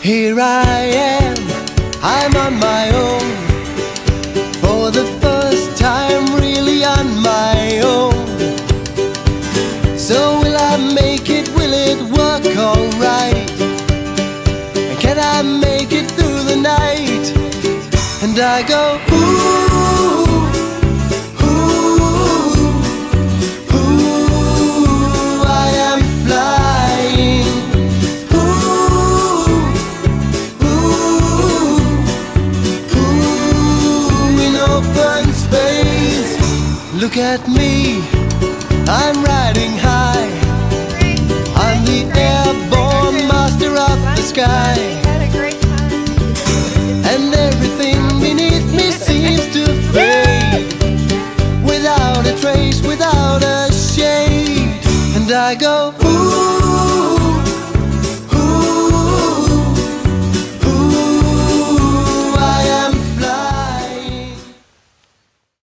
Here I am, I'm on my own, for the first time really on my own. So will I make it, will it work alright? And can I make it through the night? And I go, ooh, look at me, I'm riding high. I'm the airborne master of the sky.